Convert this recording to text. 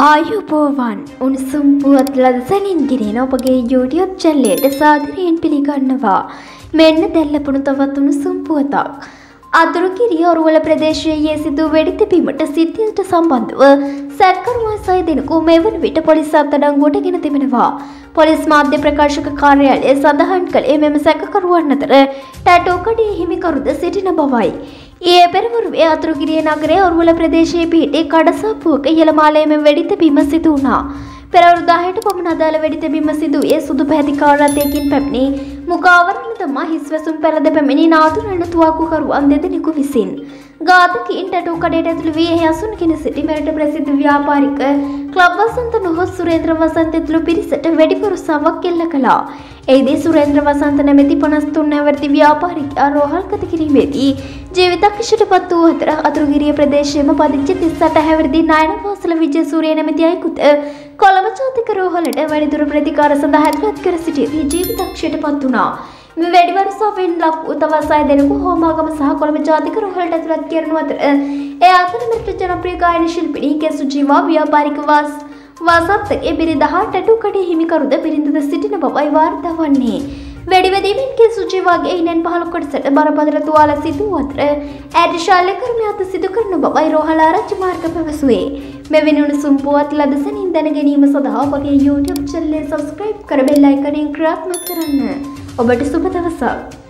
ආයුබෝවන් උණුසුම් පුවත් ලදසනින් ගෙනෙන ඔබගේ YouTube channel එකට සාදරයෙන් පිළිගන්නවා. මෙන්න දැන් ලැබුණු තවත් උණුසුම් පුවතක්. අතුරුගිරිය ඔරුවල ප්‍රදේශයේ සිදු වෙඩි තැබීමට සිද්ධියට සම්බන්ධව සැකකරුවන් 6 දෙනෙකු මෙවන විට පොලිස් අත්අඩංගුවට ගෙන තිබෙනවා. පොලිස් මාධ්‍ය ප්‍රකාශක කාර්යාලය සඳහන් කළේ මෙම සැකකරුවන් අතර ටැටෝ කඩේ හිමිකරුද සිටින බවයි. ඊයේ පෙරවරුවේ අතුරුගිරිය නගරයේ ඔරුවල ප්‍රදේශයේ පිහිටි කඩසාප්පුවක ඉහළමාලයේ මෙම වෙඩි තැබීම සිදු වුණා. පෙරවරු 10ට පමණ අදාළ වෙඩි තැබීම සිදුවේ සුදු පැහැති කාර් රථයකින් පැමිණි මුඛාවරණ දමා හිස්වැසුම් පෙරද පැමිණි නාතුරන තුවාකුකරුවන් දෙදෙනෙකු විසින් ඝාතකයින් ටැටෝ කඩේට ඇතුළු වී එහි අසුන්ගෙන සිටි මෙරට ප්‍රසිද්ධ ව්‍යාපාරික ක්ලබ් වසන්ත නොහොත් සුරේන්ද්‍ර වසන්ත ඇතුළු පිරිසට වෙඩි පොරොස්සාවක් එල්ල කළා. එහිදී සුරේන්ද්‍ර වසන්ත නැමැති 53 නැවැරදි ව්‍යාපාරිකයා රෝහල්ගත කිරීමේදී ජීවිතක්ෂයට පත් වූ අතර අතුරුගිරිය ප්‍රදේශයේම පදිංචි 38 හැවිරිදි නයනවාසල විජයසූරිය නැමැති අයෙකුට කොළඹ ජාතික රෝහලට වැඩිදුර ප්‍රතිකාර සඳහා ඇතුළත් කර සිටියදී ජීවිතක්ෂයට පත් වුණා. මේ වැඩි වර්ෂාවෙන් ලක් වූ තවත් 6 දෙනෙකු හෝමාගම සහ කොළඹ ජාතික රෝහලට ඇතුළත් කරනු අතර ඒ අතර මෙරට ජනප්‍රිය ගායන ශිල්පිනී කෙසුජීවා ව්‍යාපාරික වසන්තගේ බිරිඳ හා ටැටෝ කඩේ හිමිකරුද බිරිඳද සිටින බවයි වාර්තා වන්නේ. වෙඩිවැදීමෙන් කෙසුජීවාගේ ඉනෙන් 15 කොටසට බරපතල තුවාල සිදු වූ අතර ඇයට ශල්‍ය කර්මයක් සිදු කරන බවයි රෝහල ආරච්චි මාර්ග පැවසුවේ. මෙවැනි උණුසුම් පුවත් ලදසනින් දැන ගැනීම සඳහා ඔබගේ YouTube channel එක subscribe කර බෙල් අයිකනයෙන් ක්‍රියාත්මක කරන්න. ඔබට සුබ දවසක්.